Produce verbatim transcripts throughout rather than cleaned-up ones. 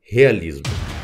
Realismo.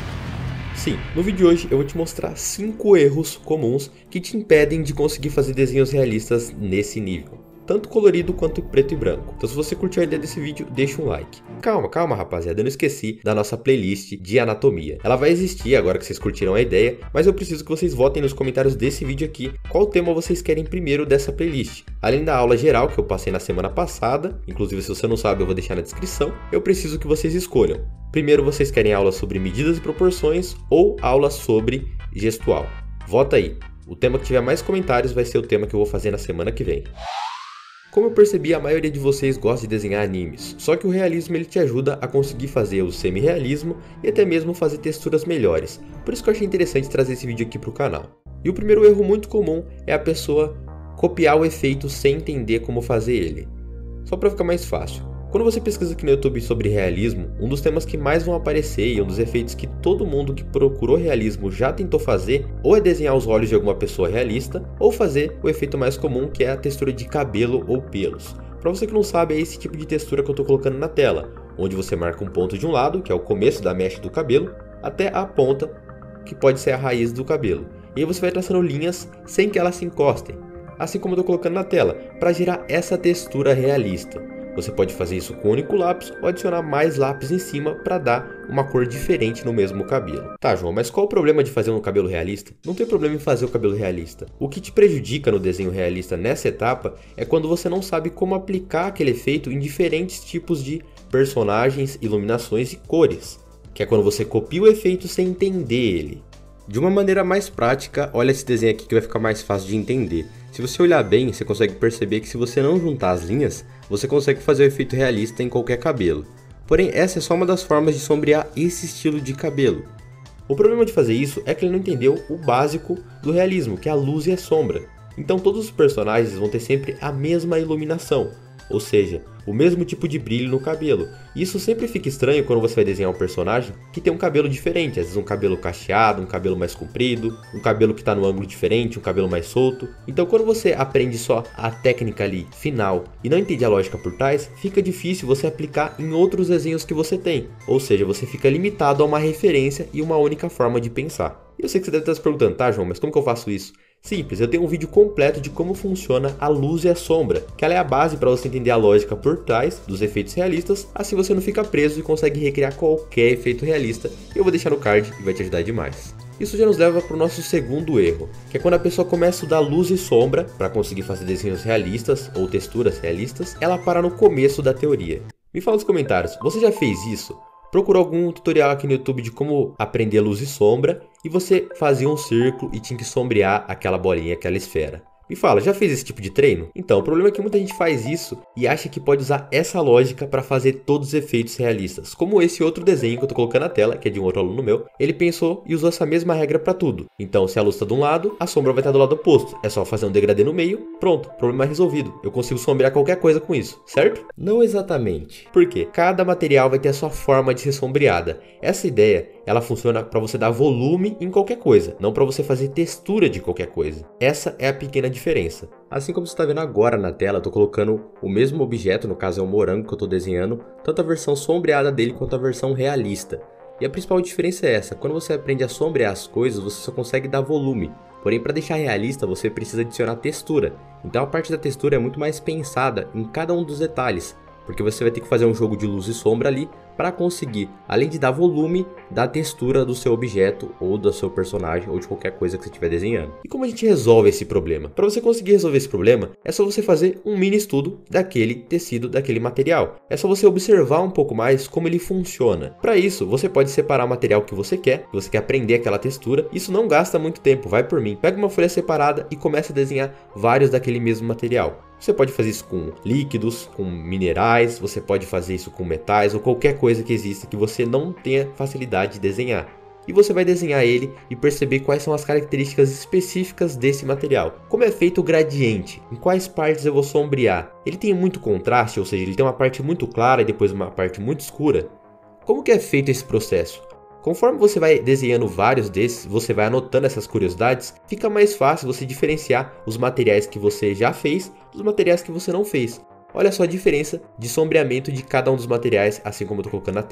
Sim, no vídeo de hoje eu vou te mostrar cinco erros comuns que te impedem de conseguir fazer desenhos realistas nesse nível, tanto colorido quanto preto e branco. Então se você curtiu a ideia desse vídeo, deixa um like. Calma, calma rapaziada, eu não esqueci da nossa playlist de anatomia. Ela vai existir agora que vocês curtiram a ideia, mas eu preciso que vocês votem nos comentários desse vídeo aqui qual tema vocês querem primeiro dessa playlist. Além da aula geral que eu passei na semana passada, inclusive se você não sabe eu vou deixar na descrição, eu preciso que vocês escolham. Primeiro vocês querem aula sobre medidas e proporções ou aula sobre gestual. Vota aí. O tema que tiver mais comentários vai ser o tema que eu vou fazer na semana que vem. Como eu percebi, a maioria de vocês gosta de desenhar animes, só que o realismo ele te ajuda a conseguir fazer o semi-realismo e até mesmo fazer texturas melhores. Por isso que eu achei interessante trazer esse vídeo aqui para o canal. E o primeiro erro muito comum é a pessoa copiar o efeito sem entender como fazer ele. Só para ficar mais fácil. Quando você pesquisa aqui no YouTube sobre realismo, um dos temas que mais vão aparecer e um dos efeitos que todo mundo que procurou realismo já tentou fazer, ou é desenhar os olhos de alguma pessoa realista, ou fazer o efeito mais comum que é a textura de cabelo ou pelos. Para você que não sabe, é esse tipo de textura que eu estou colocando na tela, onde você marca um ponto de um lado, que é o começo da mecha do cabelo, até a ponta, que pode ser a raiz do cabelo. E aí você vai traçando linhas sem que elas se encostem, assim como eu estou colocando na tela, para gerar essa textura realista. Você pode fazer isso com um único lápis ou adicionar mais lápis em cima para dar uma cor diferente no mesmo cabelo. Tá, João, mas qual o problema de fazer um cabelo realista? Não tem problema em fazer o cabelo realista. O que te prejudica no desenho realista nessa etapa é quando você não sabe como aplicar aquele efeito em diferentes tipos de personagens, iluminações e cores, que é quando você copia o efeito sem entender ele. De uma maneira mais prática, olha esse desenho aqui que vai ficar mais fácil de entender. Se você olhar bem, você consegue perceber que se você não juntar as linhas, você consegue fazer o efeito realista em qualquer cabelo. Porém, essa é só uma das formas de sombrear esse estilo de cabelo. O problema de fazer isso é que ele não entendeu o básico do realismo, que é a luz e a sombra. Então todos os personagens vão ter sempre a mesma iluminação, ou seja, o mesmo tipo de brilho no cabelo. E isso sempre fica estranho quando você vai desenhar um personagem que tem um cabelo diferente, às vezes um cabelo cacheado, um cabelo mais comprido, um cabelo que está no ângulo diferente, um cabelo mais solto. Então quando você aprende só a técnica ali final e não entende a lógica por trás, fica difícil você aplicar em outros desenhos que você tem. Ou seja, você fica limitado a uma referência e uma única forma de pensar. E eu sei que você deve estar se perguntando, tá João, mas como que eu faço isso? Simples, eu tenho um vídeo completo de como funciona a luz e a sombra, que ela é a base para você entender a lógica por trás dos efeitos realistas, assim você não fica preso e consegue recriar qualquer efeito realista. Eu vou deixar no card e vai te ajudar demais. Isso já nos leva para o nosso segundo erro, que é quando a pessoa começa a estudar luz e sombra para conseguir fazer desenhos realistas ou texturas realistas, ela para no começo da teoria. Me fala nos comentários, você já fez isso? Procurou algum tutorial aqui no YouTube de como aprender luz e sombra e você fazia um círculo e tinha que sombrear aquela bolinha, aquela esfera. Me fala, já fez esse tipo de treino? Então, o problema é que muita gente faz isso e acha que pode usar essa lógica para fazer todos os efeitos realistas. Como esse outro desenho que eu tô colocando na tela, que é de um outro aluno meu, ele pensou e usou essa mesma regra para tudo. Então, se a luz está de um lado, a sombra vai estar do lado oposto. É só fazer um degradê no meio, pronto, problema resolvido. Eu consigo sombrear qualquer coisa com isso, certo? Não exatamente. Por quê? Cada material vai ter a sua forma de ser sombreada. Essa ideia, ela funciona para você dar volume em qualquer coisa, não para você fazer textura de qualquer coisa. Essa é a pequena diferença. Assim como você está vendo agora na tela, eu estou colocando o mesmo objeto, no caso é um morango que eu estou desenhando, tanto a versão sombreada dele quanto a versão realista. E a principal diferença é essa, quando você aprende a sombrear as coisas, você só consegue dar volume. Porém, para deixar realista, você precisa adicionar textura. Então a parte da textura é muito mais pensada em cada um dos detalhes, porque você vai ter que fazer um jogo de luz e sombra ali para conseguir, além de dar volume, dar textura do seu objeto ou do seu personagem ou de qualquer coisa que você estiver desenhando. E como a gente resolve esse problema? Para você conseguir resolver esse problema, é só você fazer um mini estudo daquele tecido, daquele material. É só você observar um pouco mais como ele funciona. Para isso, você pode separar o material que você quer, que você quer aprender aquela textura. Isso não gasta muito tempo, vai por mim. Pega uma folha separada e começa a desenhar vários daquele mesmo material. Você pode fazer isso com líquidos, com minerais, você pode fazer isso com metais ou qualquer coisa que exista que você não tenha facilidade de desenhar. E você vai desenhar ele e perceber quais são as características específicas desse material. Como é feito o gradiente, em quais partes eu vou sombrear. Ele tem muito contraste, ou seja, ele tem uma parte muito clara e depois uma parte muito escura. Como que é feito esse processo? Conforme você vai desenhando vários desses, você vai anotando essas curiosidades, fica mais fácil você diferenciar os materiais que você já fez dos materiais que você não fez. Olha só a diferença de sombreamento de cada um dos materiais, assim como eu estou colocando na tela.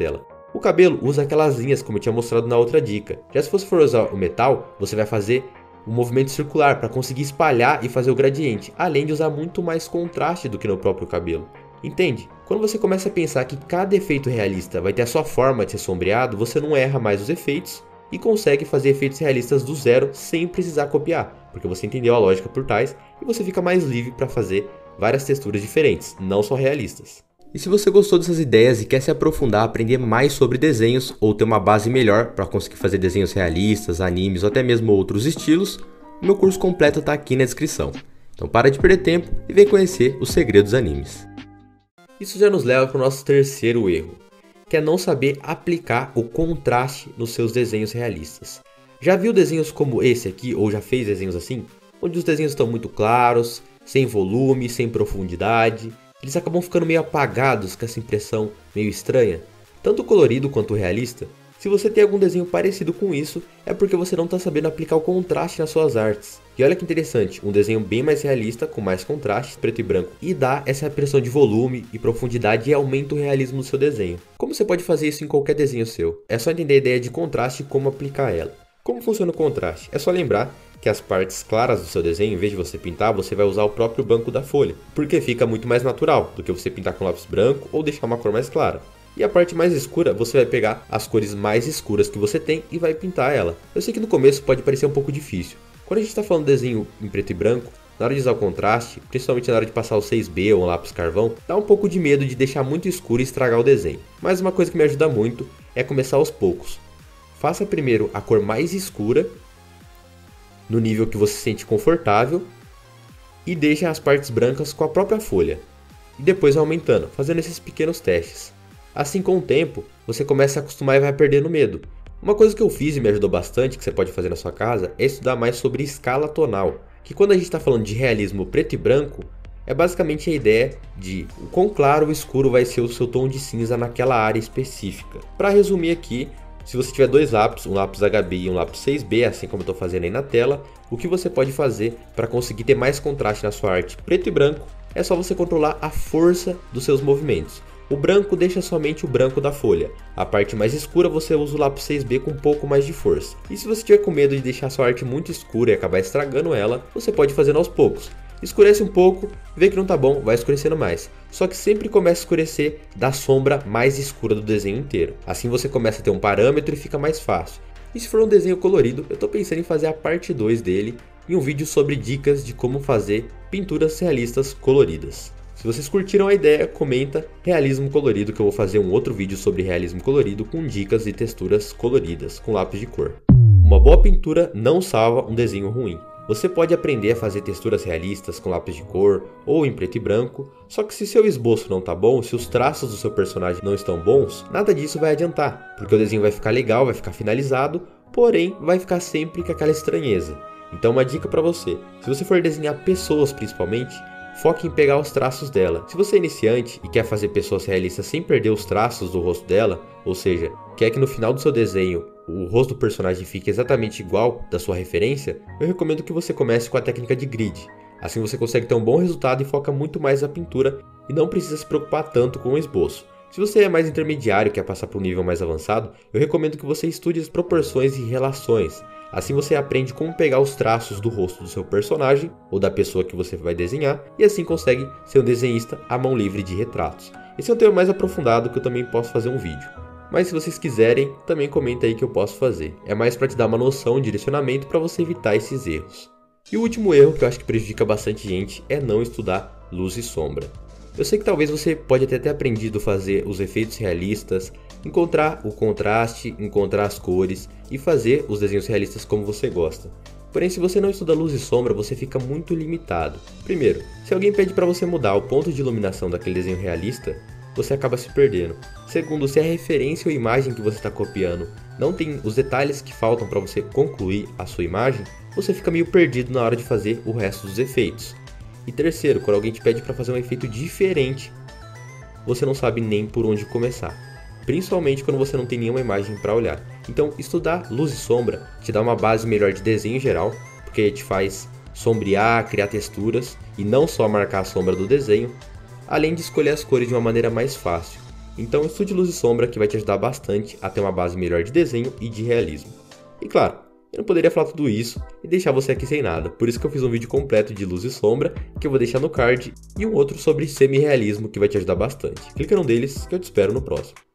O cabelo usa aquelas linhas como eu tinha mostrado na outra dica. Já se você for usar o metal, você vai fazer um movimento circular para conseguir espalhar e fazer o gradiente, além de usar muito mais contraste do que no próprio cabelo. Entende? Quando você começa a pensar que cada efeito realista vai ter a sua forma de ser sombreado, você não erra mais os efeitos e consegue fazer efeitos realistas do zero sem precisar copiar, porque você entendeu a lógica por trás e você fica mais livre para fazer várias texturas diferentes, não só realistas. E se você gostou dessas ideias e quer se aprofundar, aprender mais sobre desenhos ou ter uma base melhor para conseguir fazer desenhos realistas, animes ou até mesmo outros estilos, o meu curso completo está aqui na descrição. Então para de perder tempo e vem conhecer os segredos dos animes. Isso já nos leva para o nosso terceiro erro, que é não saber aplicar o contraste nos seus desenhos realistas. Já viu desenhos como esse aqui, ou já fez desenhos assim? Onde os desenhos estão muito claros, sem volume, sem profundidade. Eles acabam ficando meio apagados com essa impressão meio estranha, tanto colorido quanto realista. Se você tem algum desenho parecido com isso, é porque você não está sabendo aplicar o contraste nas suas artes. E olha que interessante, um desenho bem mais realista, com mais contraste, preto e branco, e dá essa impressão de volume e profundidade e aumenta o realismo no seu desenho. Como você pode fazer isso em qualquer desenho seu? É só entender a ideia de contraste e como aplicar ela. Como funciona o contraste? É só lembrar que as partes claras do seu desenho, em vez de você pintar, você vai usar o próprio branco da folha, porque fica muito mais natural do que você pintar com lápis branco ou deixar uma cor mais clara. E a parte mais escura, você vai pegar as cores mais escuras que você tem e vai pintar ela. Eu sei que no começo pode parecer um pouco difícil. Quando a gente está falando de desenho em preto e branco, na hora de usar o contraste, principalmente na hora de passar o seis B ou um lápis carvão, dá um pouco de medo de deixar muito escuro e estragar o desenho. Mas uma coisa que me ajuda muito é começar aos poucos. Faça primeiro a cor mais escura, no nível que você se sente confortável, e deixe as partes brancas com a própria folha. E depois aumentando, fazendo esses pequenos testes. Assim, com o tempo, você começa a acostumar e vai perdendo medo. Uma coisa que eu fiz e me ajudou bastante, que você pode fazer na sua casa, é estudar mais sobre escala tonal. Que quando a gente está falando de realismo preto e branco, é basicamente a ideia de o quão claro ou escuro vai ser o seu tom de cinza naquela área específica. Para resumir aqui, se você tiver dois lápis, um lápis H B e um lápis seis B, assim como eu estou fazendo aí na tela, o que você pode fazer para conseguir ter mais contraste na sua arte preto e branco é só você controlar a força dos seus movimentos. O branco deixa somente o branco da folha. A parte mais escura você usa o lápis seis B com um pouco mais de força. E se você tiver com medo de deixar sua arte muito escura e acabar estragando ela, você pode fazer aos poucos. Escurece um pouco, vê que não tá bom, vai escurecendo mais. Só que sempre começa a escurecer da sombra mais escura do desenho inteiro. Assim você começa a ter um parâmetro e fica mais fácil. E se for um desenho colorido, eu tô pensando em fazer a parte dois dele em um vídeo sobre dicas de como fazer pinturas realistas coloridas. Se vocês curtiram a ideia, comenta realismo colorido, que eu vou fazer um outro vídeo sobre realismo colorido com dicas de texturas coloridas com lápis de cor. Uma boa pintura não salva um desenho ruim. Você pode aprender a fazer texturas realistas com lápis de cor ou em preto e branco, só que se seu esboço não tá bom, se os traços do seu personagem não estão bons, nada disso vai adiantar, porque o desenho vai ficar legal, vai ficar finalizado, porém vai ficar sempre com aquela estranheza. Então uma dica para você, se você for desenhar pessoas principalmente, foque em pegar os traços dela. Se você é iniciante e quer fazer pessoas realistas sem perder os traços do rosto dela, ou seja, quer que no final do seu desenho o rosto do personagem fique exatamente igual da sua referência, eu recomendo que você comece com a técnica de grid. Assim você consegue ter um bom resultado e foca muito mais na pintura e não precisa se preocupar tanto com o esboço. Se você é mais intermediário e quer passar para um nível mais avançado, eu recomendo que você estude as proporções e relações. Assim você aprende como pegar os traços do rosto do seu personagem ou da pessoa que você vai desenhar e assim consegue ser um desenhista à mão livre de retratos. Esse é um tema mais aprofundado que eu também posso fazer um vídeo. Mas se vocês quiserem, também comenta aí que eu posso fazer. É mais para te dar uma noção, um direcionamento para você evitar esses erros. E o último erro que eu acho que prejudica bastante gente é não estudar luz e sombra. Eu sei que talvez você pode até ter aprendido a fazer os efeitos realistas, encontrar o contraste, encontrar as cores e fazer os desenhos realistas como você gosta. Porém, se você não estuda luz e sombra, você fica muito limitado. Primeiro, se alguém pede para você mudar o ponto de iluminação daquele desenho realista, você acaba se perdendo. Segundo, se a referência ou imagem que você está copiando não tem os detalhes que faltam para você concluir a sua imagem, você fica meio perdido na hora de fazer o resto dos efeitos. E terceiro, quando alguém te pede para fazer um efeito diferente, você não sabe nem por onde começar. Principalmente quando você não tem nenhuma imagem para olhar. Então, estudar luz e sombra te dá uma base melhor de desenho em geral, porque te faz sombrear, criar texturas e não só marcar a sombra do desenho, além de escolher as cores de uma maneira mais fácil. Então estude luz e sombra, que vai te ajudar bastante a ter uma base melhor de desenho e de realismo. E claro, eu não poderia falar tudo isso e deixar você aqui sem nada, por isso que eu fiz um vídeo completo de luz e sombra, que eu vou deixar no card, e um outro sobre semi-realismo que vai te ajudar bastante. Clica num deles que eu te espero no próximo.